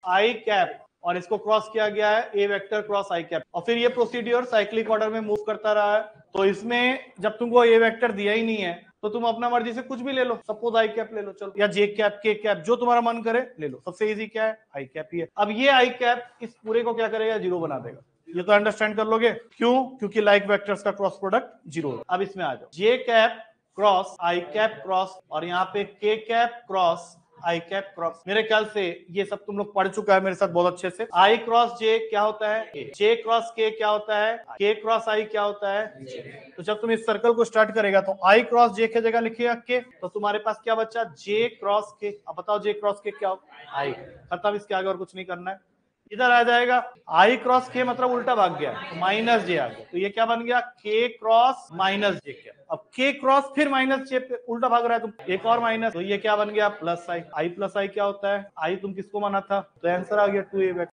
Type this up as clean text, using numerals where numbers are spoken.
आई cap और इसको cross किया गया है A vector cross I cap, और फिर ये प्रोसीड्यूर साइक्लिक ऑर्डर में मूव करता रहा है। तो इसमें जब तुमको ए वेक्टर दिया ही नहीं है तो तुम अपना मर्जी से कुछ भी ले लो, सपोज आई कैप ले लो चलो, या जे कैप के कैप, जो तुम्हारा मन करे ले लो। सबसे इजी क्या है, आई कैप ही है। अब ये आई कैप इस पूरे को क्या करेगा, जीरो बना देगा। ये तो अंडरस्टैंड कर लोगे क्यों, क्योंकि लाइक वेक्टर्स का क्रॉस प्रोडक्ट जीरो है। अब इसमें आ जाओ, J cap cross I cap cross, और यहाँ पे K cap cross I cap cross. मेरे ख्याल से ये सब तुम लोग पढ़ चुका है मेरे साथ बहुत अच्छे से। आई क्रॉस जे क्या होता है, जे क्रॉस के क्या होता है, के क्रॉस आई क्या होता है। तो जब तुम इस सर्कल को स्टार्ट करेगा तो आई क्रॉस जे की जगह लिखिएगा के, तो तुम्हारे पास क्या बचा, जे क्रॉस के। अब बताओ जे क्रॉस के क्या होगा, आई। खत्म, इसके आगे और कुछ नहीं करना है। इधर आ जाएगा आई क्रॉस के मतलब उल्टा भाग गया, माइनस जे आ गया, तो ये क्या बन गया, के क्रॉस माइनस जे। क्या, अब के क्रॉस फिर माइनस जे पे उल्टा भाग रहा है, तो एक और माइनस, तो ये क्या बन गया, प्लस आई। आई प्लस आई क्या होता है, आई तुम किसको माना था, तो आंसर आ गया 2a।